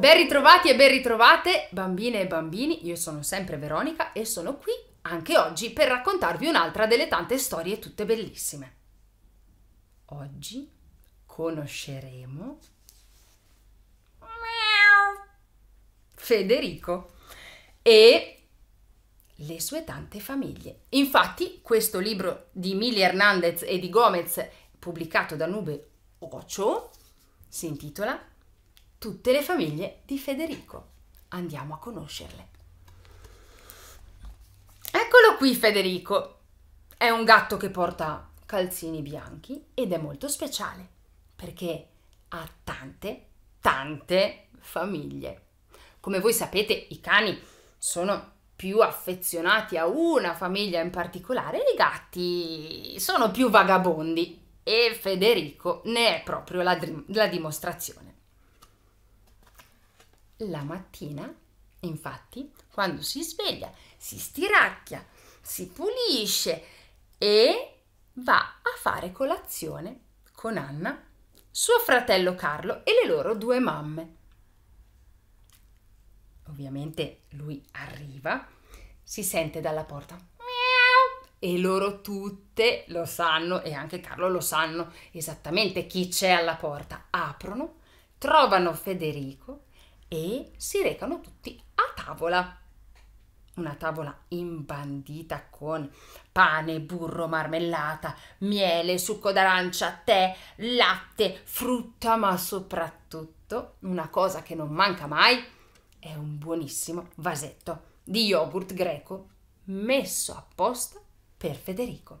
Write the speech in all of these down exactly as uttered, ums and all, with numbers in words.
Ben ritrovati e ben ritrovate, bambine e bambini, io sono sempre Veronica e sono qui anche oggi per raccontarvi un'altra delle tante storie tutte bellissime. Oggi conosceremo Federico e le sue tante famiglie. Infatti, questo libro di Mili Hernandez e di Gomez, pubblicato da Nube Ocho, si intitola Tutte le famiglie di Federico. Andiamo a conoscerle. Eccolo qui Federico. È un gatto che porta calzini bianchi ed è molto speciale perché ha tante, tante famiglie. Come voi sapete, i cani sono più affezionati a una famiglia in particolare e i gatti sono più vagabondi e Federico ne è proprio la, la dimostrazione. La mattina, infatti, quando si sveglia, si stiracchia, si pulisce e va a fare colazione con Anna, suo fratello Carlo e le loro due mamme. Ovviamente lui arriva, si sente dalla porta miau, e loro tutte lo sanno e anche Carlo lo sanno esattamente chi c'è alla porta. Aprono, trovano Federico e si recano tutti a tavola. Una tavola imbandita con pane, burro, marmellata, miele, succo d'arancia, tè, latte, frutta, ma soprattutto una cosa che non manca mai è un buonissimo vasetto di yogurt greco messo apposta per Federico,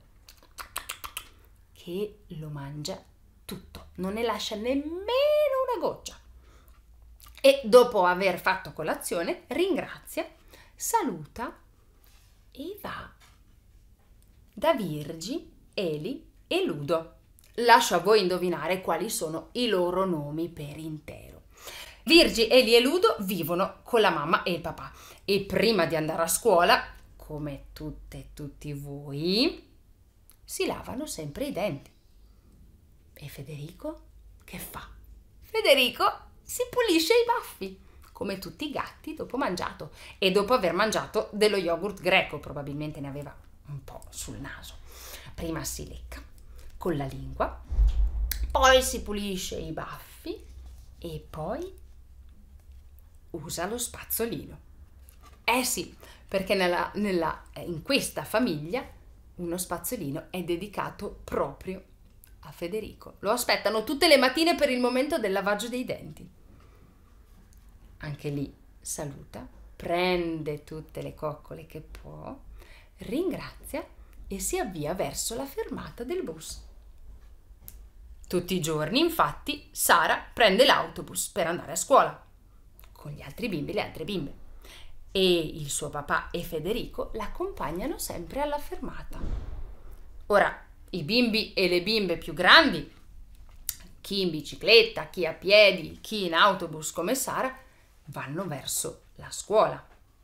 che lo mangia tutto, non ne lascia nemmeno una goccia. E dopo aver fatto colazione ringrazia, saluta e va da Virgi, Eli e Ludo. Lascio a voi indovinare quali sono i loro nomi per intero. Virgi, Eli e Ludo vivono con la mamma e il papà e prima di andare a scuola, come tutte e tutti voi, si lavano sempre i denti. E Federico che fa? Federico si pulisce i baffi, come tutti i gatti dopo mangiato e dopo aver mangiato dello yogurt greco, probabilmente ne aveva un po' sul naso. Prima si lecca con la lingua, poi si pulisce i baffi e poi usa lo spazzolino. Eh sì, perché nella, nella, in questa famiglia uno spazzolino è dedicato proprio a Federico. Lo aspettano tutte le mattine per il momento del lavaggio dei denti. Anche lì saluta, prende tutte le coccole che può, ringrazia e si avvia verso la fermata del bus. Tutti i giorni, infatti, Sara prende l'autobus per andare a scuola con gli altri bimbi e le altre bimbe e il suo papà e Federico l'accompagnano sempre alla fermata. Ora, i bimbi e le bimbe più grandi, chi in bicicletta, chi a piedi, chi in autobus come Sara, vanno verso la scuola.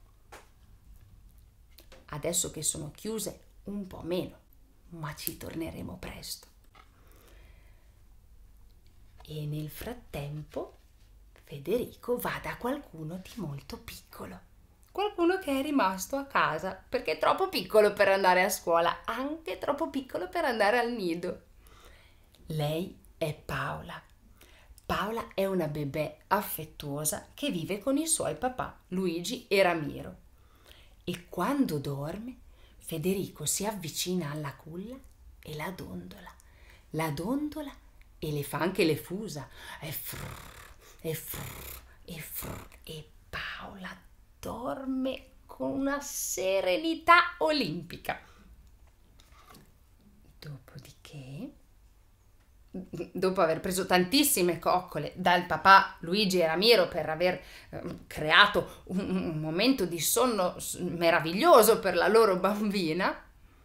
Adesso che sono chiuse un po' meno, ma ci torneremo presto. E nel frattempo Federico va da qualcuno di molto piccolo, qualcuno che è rimasto a casa perché è troppo piccolo per andare a scuola, anche troppo piccolo per andare al nido. Lei è Paola. Paola è una bebè affettuosa che vive con i suoi papà, Luigi e Ramiro. E quando dorme, Federico si avvicina alla culla e la dondola. La dondola e le fa anche le fusa. E frrr, e frrr, e frrr. E Paola dorme con una serenità olimpica. Dopodiché, dopo aver preso tantissime coccole dal papà Luigi e Ramiro per aver eh, creato un, un momento di sonno meraviglioso per la loro bambina,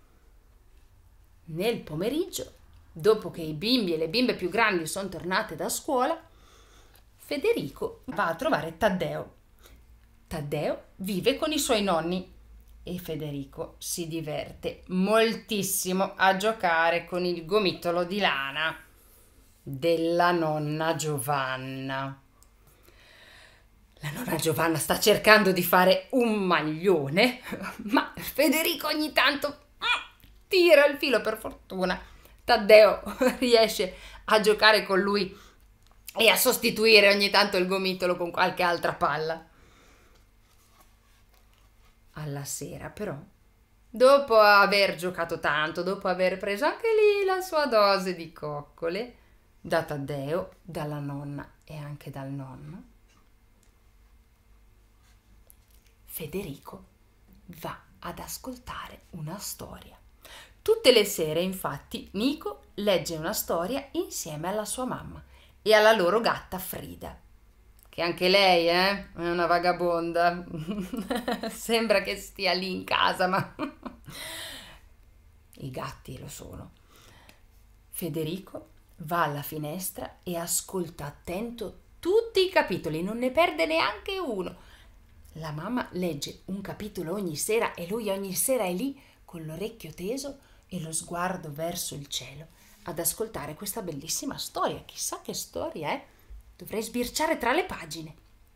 nel pomeriggio, dopo che i bimbi e le bimbe più grandi sono tornate da scuola, Federico va a trovare Taddeo. Taddeo vive con i suoi nonni e Federico si diverte moltissimo a giocare con il gomitolo di lana della nonna Giovanna. La nonna Giovanna sta cercando di fare un maglione, ma Federico ogni tanto tira il filo. Per fortuna Taddeo riesce a giocare con lui e a sostituire ogni tanto il gomitolo con qualche altra palla. Alla sera però, dopo aver giocato tanto, dopo aver preso anche lì la sua dose di coccole da Taddeo, dalla nonna e anche dal nonno, Federico va ad ascoltare una storia. Tutte le sere, infatti, Nico legge una storia insieme alla sua mamma e alla loro gatta Frida, che anche lei eh, è una vagabonda. Sembra che stia lì in casa, ma i gatti lo sono. Federico va alla finestra e ascolta attento tutti i capitoli, non ne perde neanche uno. La mamma legge un capitolo ogni sera e lui ogni sera è lì con l'orecchio teso e lo sguardo verso il cielo ad ascoltare questa bellissima storia. Chissà che storia è, dovrei sbirciare tra le pagine.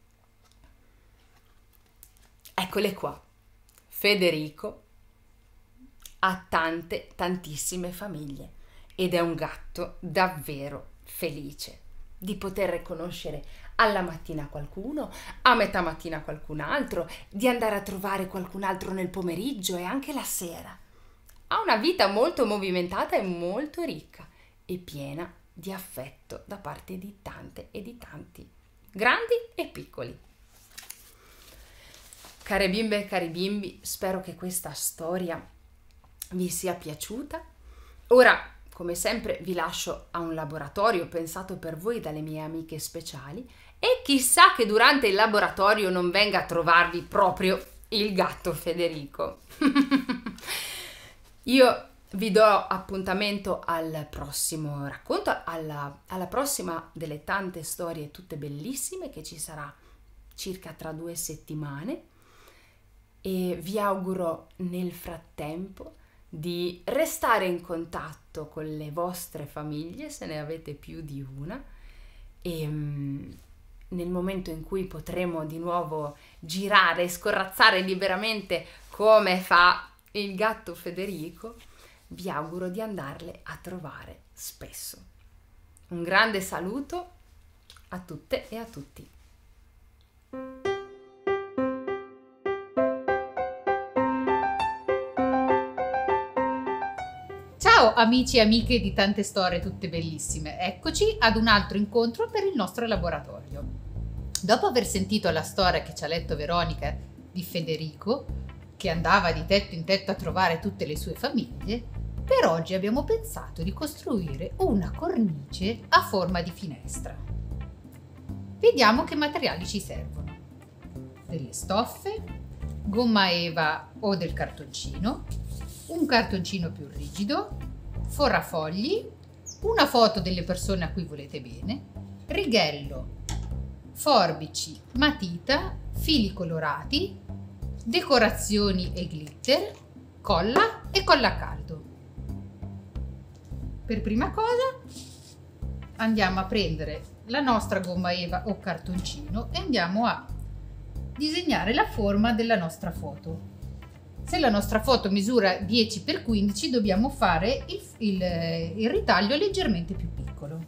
Eccole qua. Federico ha tante, tantissime famiglie ed è un gatto davvero felice di poter conoscere alla mattina qualcuno, a metà mattina qualcun altro, di andare a trovare qualcun altro nel pomeriggio e anche la sera. Ha una vita molto movimentata e molto ricca e piena di affetto da parte di tante e di tanti, grandi e piccoli. Care bimbe e cari bimbi, spero che questa storia vi sia piaciuta. Ora, come sempre, vi lascio a un laboratorio pensato per voi dalle mie amiche speciali e chissà che durante il laboratorio non venga a trovarvi proprio il gatto Federico. Io vi do appuntamento al prossimo racconto, alla, alla prossima delle tante storie tutte bellissime che ci sarà circa tra due settimane e vi auguro nel frattempo di restare in contatto con le vostre famiglie, se ne avete più di una, e um, nel momento in cui potremo di nuovo girare e scorrazzare liberamente come fa il gatto Federico, vi auguro di andarle a trovare spesso. Un grande saluto a tutte e a tutti. Ciao amici e amiche di Tante Storie Tutte Bellissime, eccoci ad un altro incontro per il nostro laboratorio. Dopo aver sentito la storia che ci ha letto Veronica di Federico, che andava di tetto in tetto a trovare tutte le sue famiglie, per oggi abbiamo pensato di costruire una cornice a forma di finestra. Vediamo che materiali ci servono. Delle stoffe, gomma eva o del cartoncino, un cartoncino più rigido, forrafogli, una foto delle persone a cui volete bene, righello, forbici, matita, fili colorati, decorazioni e glitter, colla e colla a caldo. Per prima cosa andiamo a prendere la nostra gomma eva o cartoncino e andiamo a disegnare la forma della nostra foto. Se la nostra foto misura dieci per quindici, dobbiamo fare il, il, il ritaglio leggermente più piccolo.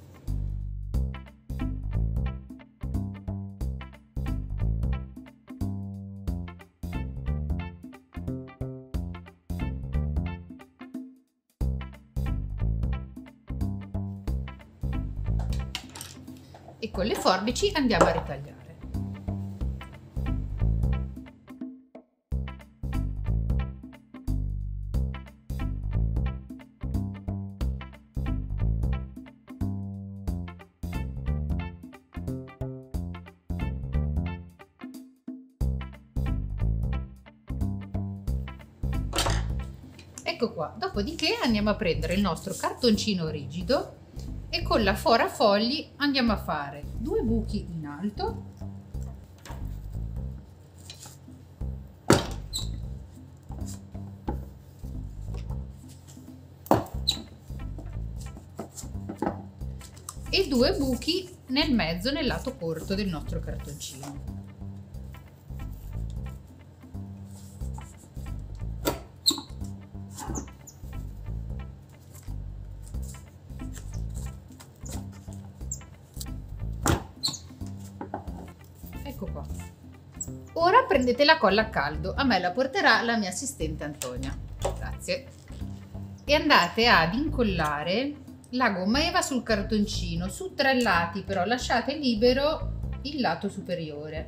E con le forbici andiamo a ritagliare. Ecco qua, dopodiché andiamo a prendere il nostro cartoncino rigido e con la forrafogli andiamo a fare due buchi in alto e due buchi nel mezzo, nel lato corto del nostro cartoncino. Ora prendete la colla a caldo, a me la porterà la mia assistente Antonia. Grazie. E andate ad incollare la gomma eva sul cartoncino, su tre lati, però lasciate libero il lato superiore.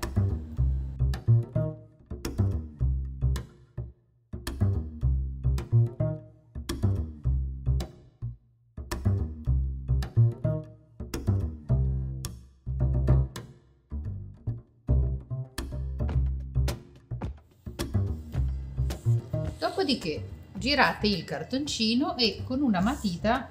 Dopodiché girate il cartoncino e con una matita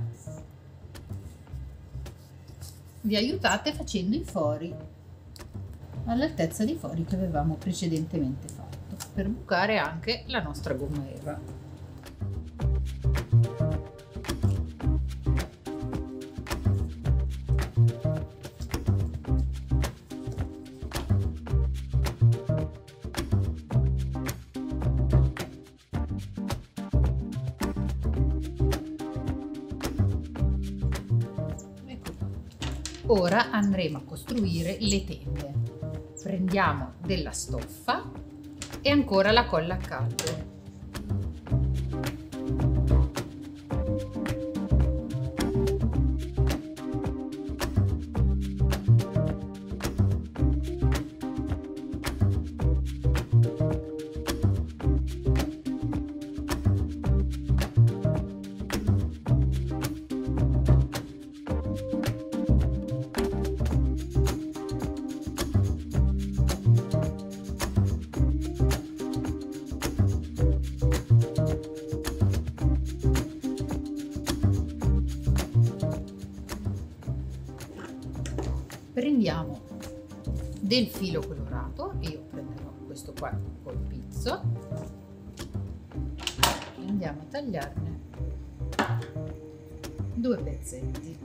vi aiutate facendo i fori all'altezza dei fori che avevamo precedentemente fatto, per bucare anche la nostra gomma eva. Ora andremo a costruire le tende. Prendiamo della stoffa e ancora la colla a caldo. Prendiamo del filo colorato, io prenderò questo qua col pizzo, e andiamo a tagliarne due pezzetti.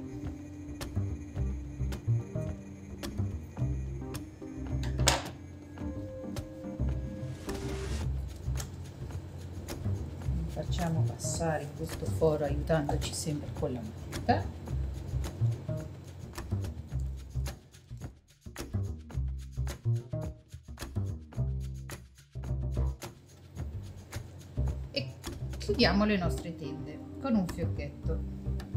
Facciamo passare questo foro aiutandoci sempre con la matita. Chiudiamo le nostre tende con un fiocchetto.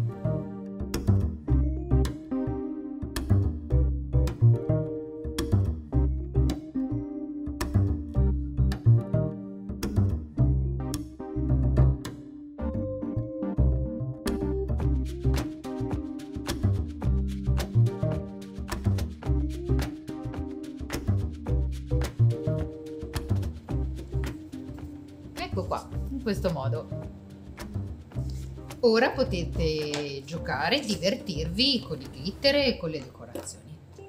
Ecco qua, in questo modo. Ora potete giocare e divertirvi con i glitter e con le decorazioni.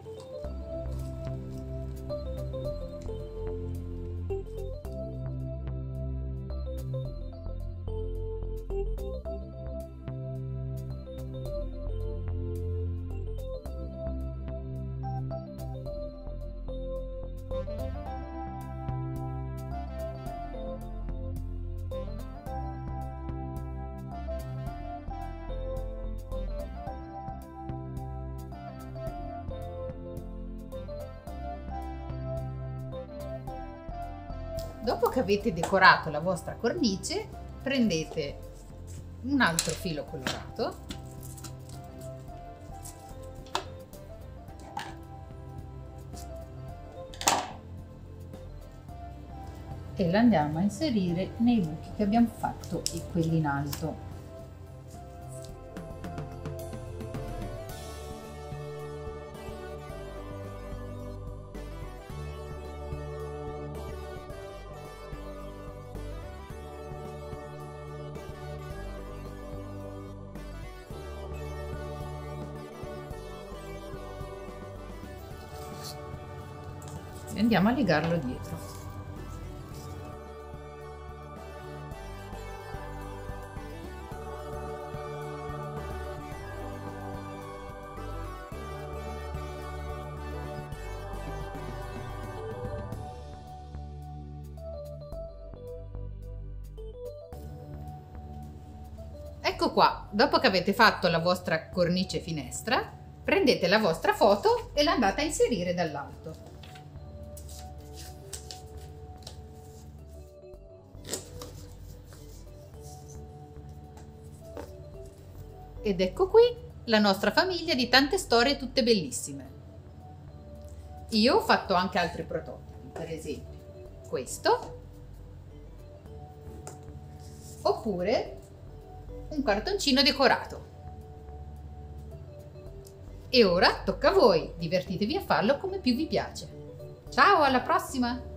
Dopo che avete decorato la vostra cornice, prendete un altro filo colorato e lo andiamo a inserire nei buchi che abbiamo fatto e quelli in alto. E andiamo a legarlo dietro. Ecco qua, dopo che avete fatto la vostra cornice finestra, prendete la vostra foto e la andate a inserire dall'alto. Ed ecco qui la nostra famiglia di tante storie tutte bellissime. Io ho fatto anche altri prototipi, per esempio questo, oppure un cartoncino decorato. E ora tocca a voi, divertitevi a farlo come più vi piace. Ciao, alla prossima!